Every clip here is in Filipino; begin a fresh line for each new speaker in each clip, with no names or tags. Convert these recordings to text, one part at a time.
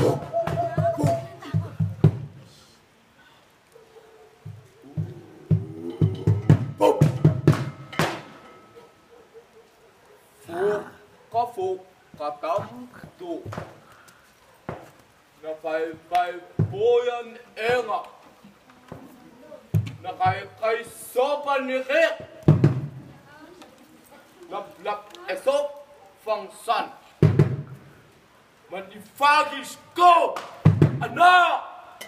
Phục cả tấm tụ na kay boyan enga na kay sopan ni Rick lap esop fangsan manifagis ko anak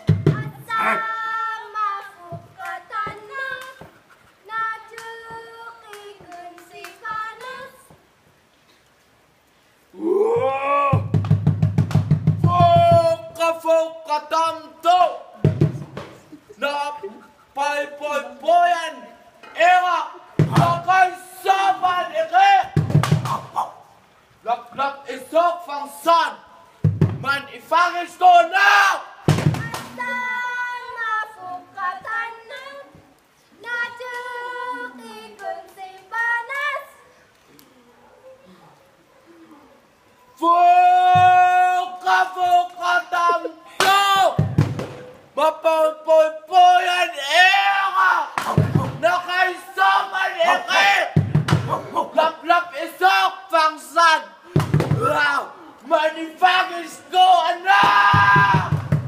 Katamto na boyan era nakay saban ike lap isok fangsan man ifangis ko na Mapoy-poyan era nakaisaman ike lap isok fangsan manifagis ko anak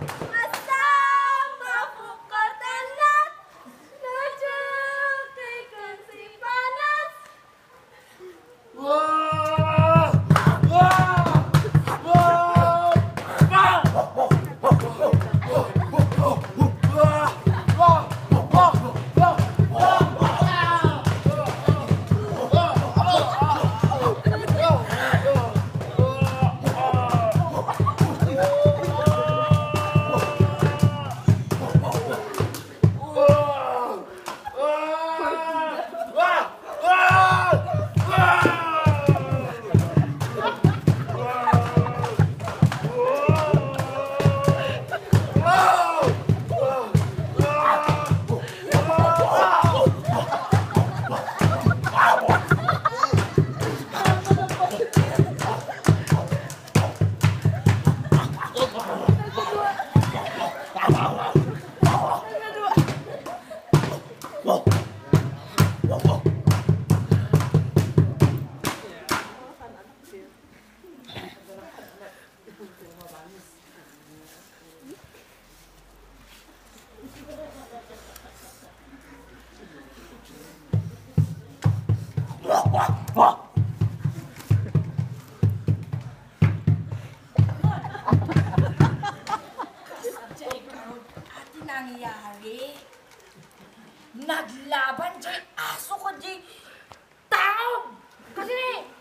Naglaban jay aso ko jay tao kasi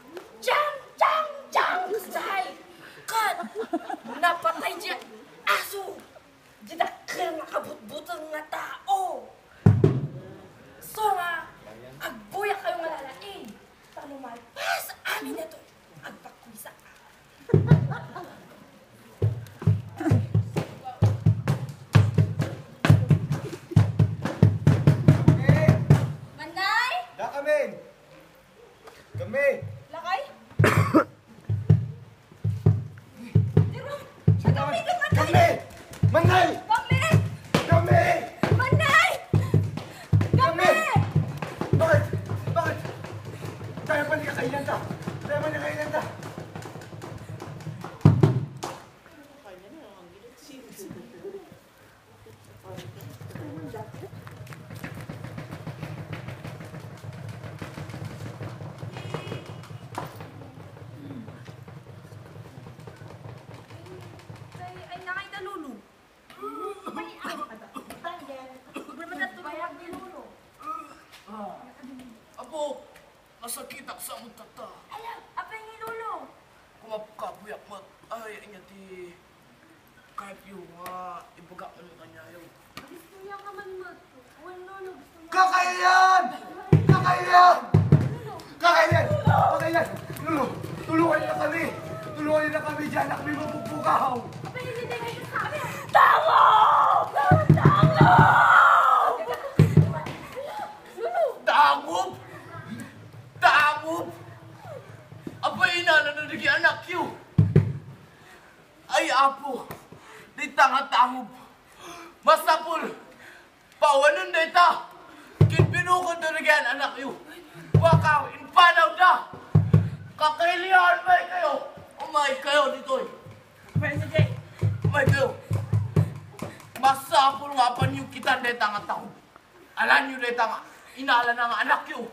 jang say kat napatay jay aso jay nakakil nakabutbutang nga tao so nga agbuya kayo malalain tanumal pas amin na to agpakwisa
Kami!
Lakay?
Kami! Manay!
Kami!
Kami!
Manay! Kami!
Bakit? Bakit? Tayo pa ni kakailan ta! Tayo pa ni kakailan ta!
Apo, nasakit ako sa among tata.
Alam, apa yung inulo?
Kumapkabuyak mat. Ay, anya ti... Kahit yung ibaga mo ng kanya yun.
Gusto niya ka man mat. Wala na gusto niya.
Kakailan! Kakailan! Kakailan! Kakailan! Lulu! Tulungan niyo na kami! Tulungan niyo na kami dyan! Kami mapupugakaw!
Apa yung hindi kayo sa amin?
Tangop! Tangop!
Dangop! Dangop! Abay na nananagi anak yun! Ay, apo. Di tanga-tangog. Masapul. Pawanan data. Kinpinukod na nagyan anak yu. Wakaw, inpanaw da. Kakailihan may kayo. Umay kayo dito'y. Umay kayo. Masapul nga pa niyo kita data nga tao. Alam niyo data nga. Inala na nga anak yu.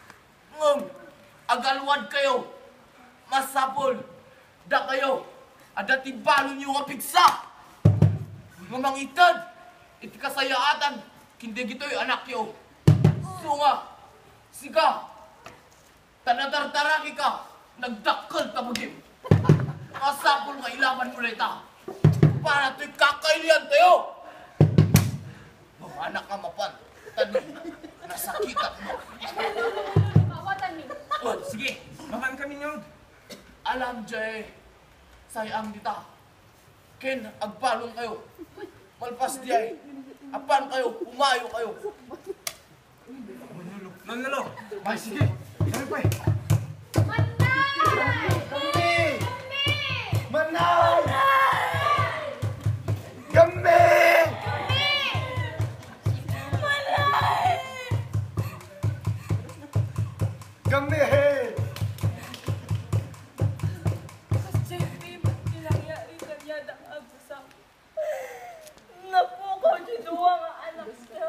Agalwad kayo. Masapul. Da kayo. Ada tibalo niyo nga pigsa. Mamang itad. Iti kasayaatan. Kindi gito'y anak yu. Sunga. Siga. Tanadardaraki ka. Nagdakkel ka magim. Masapul nga ilaban mo leta. Para to'y kakailian tayo. Mga anak ka mapan. Tanong. Nasakitan mo.
Mawatan mi.
Oh, sige.
Maman kami nyo.
Alam jay. Sayang dita. Ken, agbalong kayo. Malpas diyay. Apan kayo. Umayo kayo.
Nanalo.
Ay, sige. Ano pa eh?
Manay!
Kami!
Kami!
Manay! Kami! Kami!
Kasi pinangyari kanya na absa. Napukaw si duwa nga anak niya.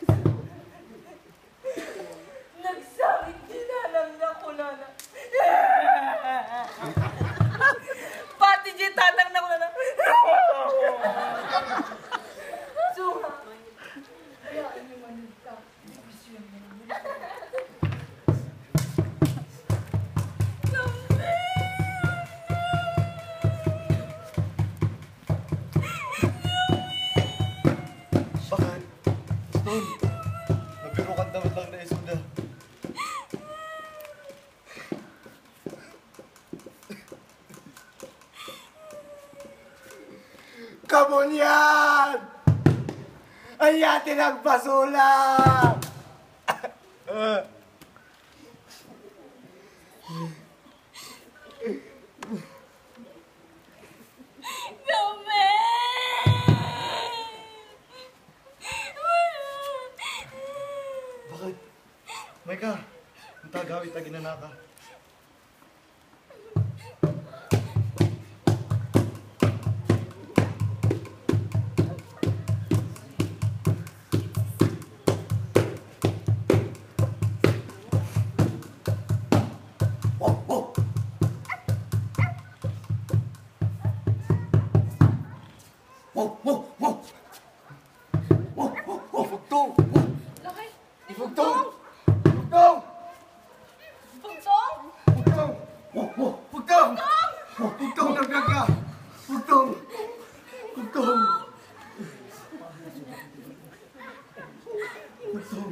Nagsawit dinanang na kunana. Pati di tatang na kunana. Suha. Kaya inimanid ka.
Bakit? Stone, nabiro ka dapat lang na isuda. Kamunyan! Ay atin ang basula!
Kami!
Bakit? Mika, ang tagawit na ginanaka. Oh, oh! Oh, oh, oh! Oh, oh, oh! Bugtong!
Laki!
Bugtong! Bugtong!
Pugtong!
Bugtong! Oh, oh! Bugtong! Oh, bugtong ng gaga! Bugtong! Bugtong! Bugtong!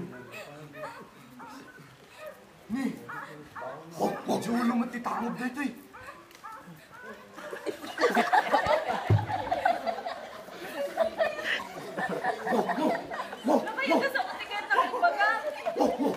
Ni! Oh, oh! Si ulo matitangog dito eh! Oh, oh! Oh,
Laki
oh!
ka sa katikat na kumbaga!
Oh, oh!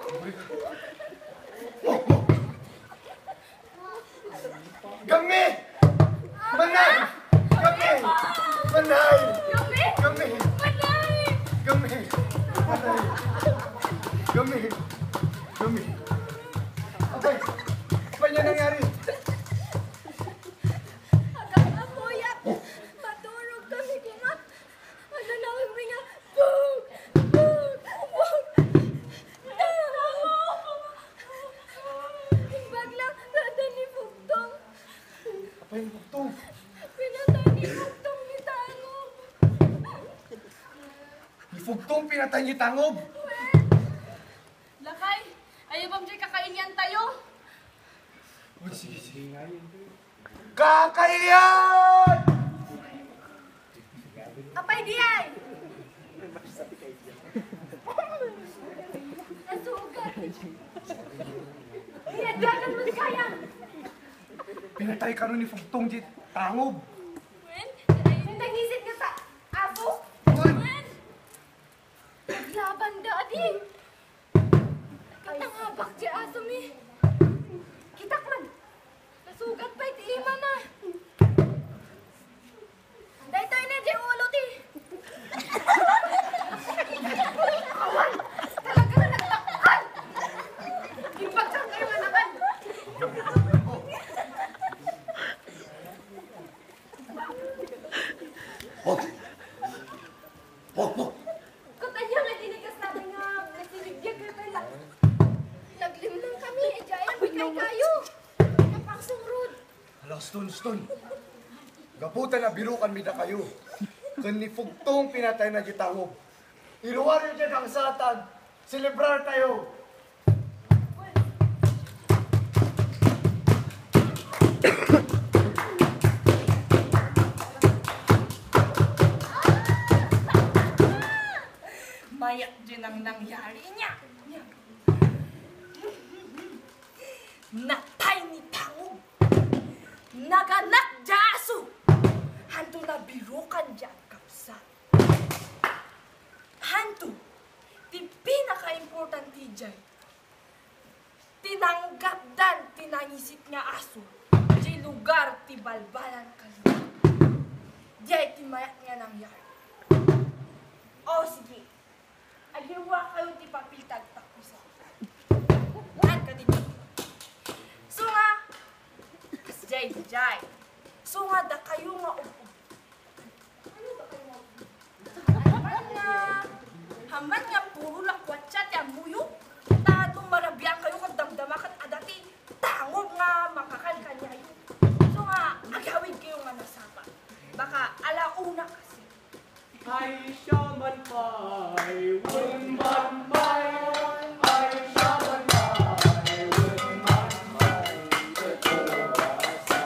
Kami! Manay! Kami! Manay!
Kami!
Kami!
Manay!
Kami! Manay! Kami! Kami! Okay! Ano niya nangyari?
Hanggang amoyak! Matulog kami kina! Ano namin mo nga? Bug! Bug! Bug! Baglang nada ni Bugtong.
Apa yung bugtong?
Pinatay ni Bugtong ni Tango.
Bugtong pinatay niya tangob!
Lakay! Ayaw bang siya kakainyan tayo?
Uy, sige, sige. Kakailian!
Apay diyay! Nasugat! Hiyadyakan mo sayang!
Pinatay ka nun ni Bugtong di tangob!
Wen? Nangisit ka sa aso?
Uy!
Wen? Naglaban da, adi! Katangabak di aso mi! Kitak man! Nasugat pa iti ima na!
Oh! Oh! Oh!
Katanya nga dinigas namin nga nagsinigyan kayo pala. Naglimlang kami, eh dyan, bigay kayo. Napangsungrod.
Hala, Stone. Gaputan na birukan mi na kayo. Kan ni Fugtong pinatay na gitahob. Iluwar niyo dyan ang satan. Celebrar tayo.
Mayak din ang nangyari niya. Natay ni Tangog. Naganak dya aso. Hanto na birukan dya ang kapsat. Hanto, ti pinaka-importante dyan. Tinanggap dan tinangisit nga aso. Di lugar ti balbalan kayo. Di ti mayak nga nangyari. O sige. Agiwa kayo ti papiltag takusa. At ka dito. So nga, kasjay di jay. So nga da kayo nga upo. Ano da kayo nga upo? Haman nga puro lakwatsa ti amuyo. Tatong marabiyang kayo kung damdamakan adati. Tangob nga makakalkanyayo. So nga, agawin kayo nga nasapa. Baka alauna kasi.
Ay, shaman pie, wun man pie. Ay, shaman pie, wun man pie. Ketuasa.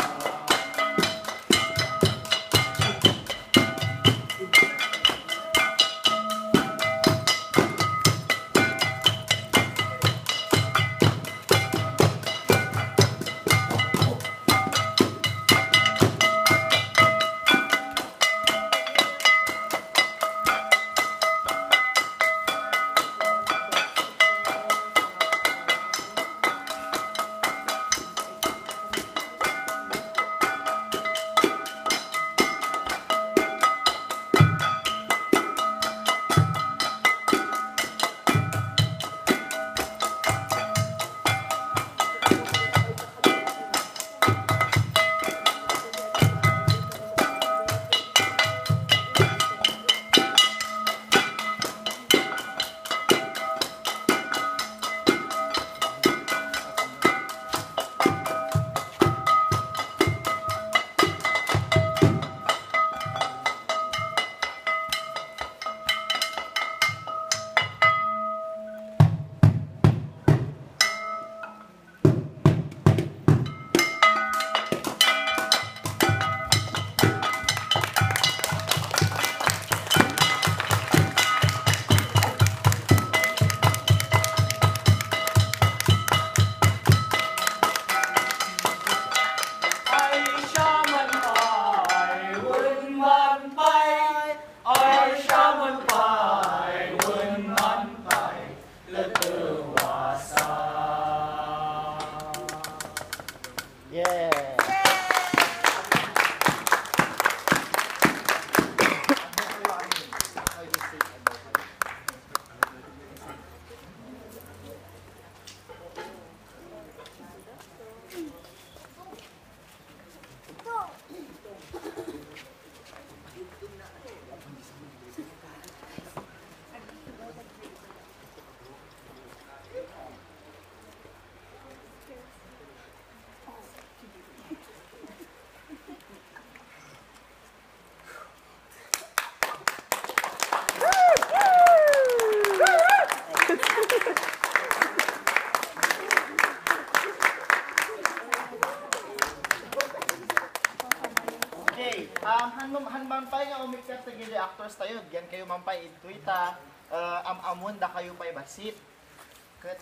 Hanmampay nga umikat sa gili actors tayo. Diyan kayo mampay intuita. Amamon da kayo pa'y basit. Kat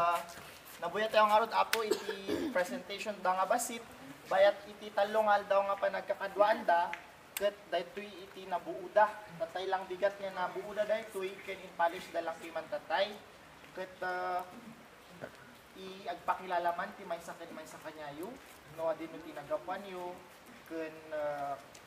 nabuya tayo nga rod apo iti presentation da nga basit. Bayat iti talungal daw nga pa nagkakadwaan da. Kat daytoy iti nabuuda. Tatay lang bigat nga nabuuda daytoy. Ken in polish da lang kiman tatay. Kat agpakilalaman ti may sa kanyayo. No adin mo tinagapan yo. Ken